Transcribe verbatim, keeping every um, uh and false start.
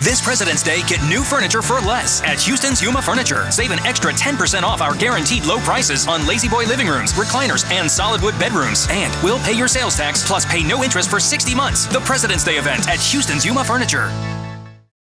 This President's Day, get new furniture for less at Houston's Yuma Furniture. Save an extra ten percent off our guaranteed low prices on La-Z-Boy living rooms, recliners, and solid wood bedrooms. And we'll pay your sales tax plus pay no interest for sixty months. The President's Day event at Houston's Yuma Furniture.